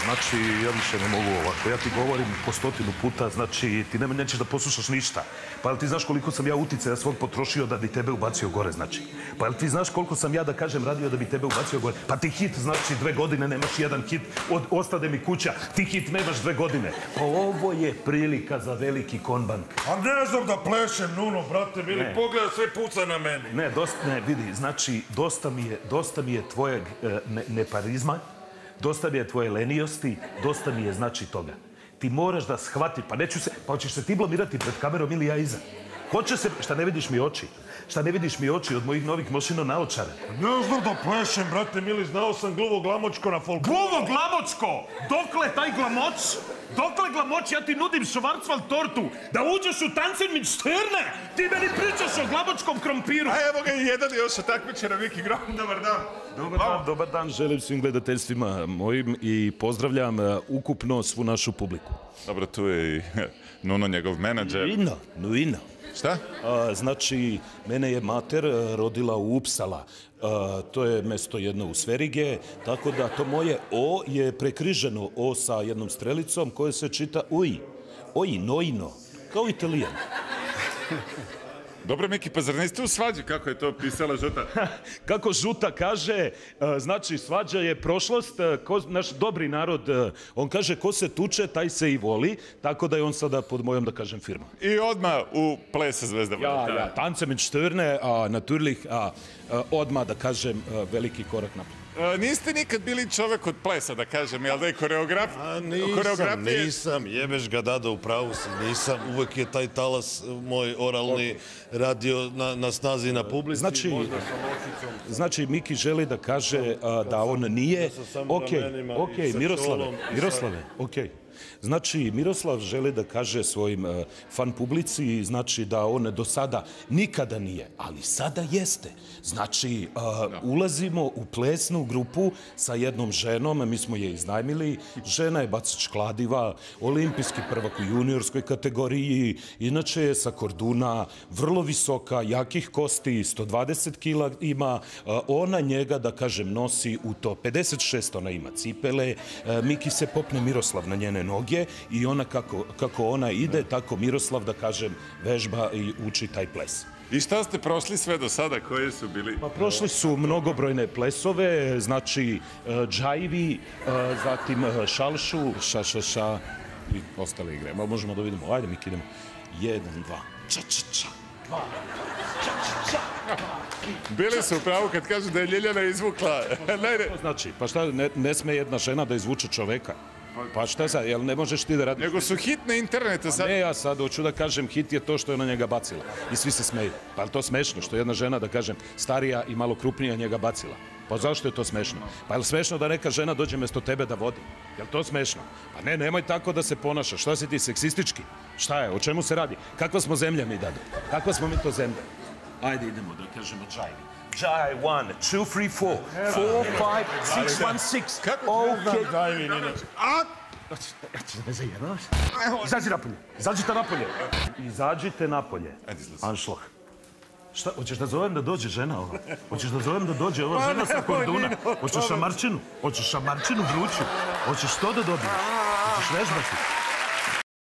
znači, ja više ne mogu ovako. Ja ti govorim po 100 puta, znači, ti nećeš da poslušaš ništa. Pa jel ti znaš koliko sam ja uticaja svog potrošio da bi tebe ubacio gore, znači? Pa jel ti znaš koliko sam ja, da kažem, radio da bi tebe ubacio gore? Pa ti hit, znači, 2 godine nemaš jedan hit, ostade mi kuća, ti hit nemaš 2 godine. Pa ovo je prilika za veliki konbank. A ne znam da plešem, Nuno, brate, mili, pogleda, sve puca na meni. Ne, vidi, znači, dosta mi je tvojeg neparizma, dosta mi je tvoje lenijosti, dosta mi je, znači, toga. Ti moraš da shvati, pa neću se, pa hoćeš se ti blamirati pred kamerom ili ja iza? Hoće se, šta ne vidiš mi oči? Šta ne vidiš mi oči od mojih novih mašina naočara? Ne znam da plešem, brate, mili, znao sam Gluvo Glamočko na folku. Gluvo Glamočko? Dokle taj glamoć? Dokle glamoć? Ja ti nudim Schwarzwald tortu da uđeš u tancen mit Sterne. Ti meni pričaš o glamočkom krompiru. A evo ga i jedan još od takmičara, Viki Grom, dobar dan. Dobar dan, želim svim gledateljstvima mojim i pozdravljam ukupno svu našu publiku. Dobro, tu je i Nuno, njegov menadžer. Nuino. Šta? Znači, mene je mater rodila u Upsala. To je mesto jedno u Sverige, tako da to moje O je prekriženo O sa jednom strelicom koje se čita Ui. Oi, noino. Kao Italijan. Dobro, Miki, pa zar niste u svađi? Kako je to pisala Žuta? Kako Žuta kaže, znači svađa je prošlost, naš dobri narod, on kaže ko se tuče, taj se i voli, tako da je on sada pod mojom, da kažem, firmom. I odmah u ples sa zvezdama. Ja, Tanze mit Sterne, natürlich, odmah, da kažem, veliki korak naprijed. Niste nikad bili čovek od plesa, da kažem, jel da je koreograf? Nisam, jebeš ga, Dada, u pravu sam, nisam. Uvek je taj talas moj oralni radio na snazi na publici. Znači, Miki želi da kaže da on nije... Okej, Miroslave, okej. Znači, Miroslav želi da kaže svojim fan publici, znači da on do sada nikada nije, ali sada jeste. Znači, ulazimo u plesnu grupu sa jednom ženom, mi smo je iznajmili, žena je bacač kladiva, olimpijski prvak u juniorskoj kategoriji, inače je sa Korduna, vrlo visoka, jakih kosti, 120 kila ima, ona njega, da kažem, nosi u to 56, ona ima cipele, Miki se popne Miroslav na njene noge i ona kako ona ide, tako Miroslav, da kažem, vežba i uči taj ples. I šta ste prošli sve do sada? Koje su bili? Pa prošli su mnogobrojne plesove, znači džajvi, zatim šalšu, ša i ostale igre. Možemo da vidimo, ajde Miki, idemo. 1, 2, ča, 2, ča, Bili su u pravu kad kažu da je Ljiljana izvukla. Znači, pa šta, ne sme jedna žena da izvuče čoveka? Pa šta sad, jel ne možeš ti da radiš? Nego su hit na internetu sad. Ne, ja sad hoću da kažem, hit je to što je na njega bacila. I svi se smeju. Pa je to smešno što jedna žena, da kažem, starija i malo krupnija njega bacila? Pa zašto je to smešno? Pa je li smešno da neka žena dođe mesto tebe da vodi? Je li to smešno? Pa ne, nemoj tako da se ponašaš. Šta si ti, seksistički? Šta je, o čemu se radi? Kakva smo zemlja mi, Dado? Kakva smo mi to zemlja? Ajde, idemo da kažemo džajvi. Džaj, 1, 2, 3, 4, 4, 5, 6, 1, 6. Kako ne znam džajvi, Nina? Izađite napolje. Anšloh. Šta, hoćeš da zovem da dođe žena ova? Hoćeš da zovem da dođe ova žena sa Korduna? Hoćeš šamarčinu? Hoćeš šamarčinu vruću? Hoćeš to da dobiješ? Hoćeš vežbati?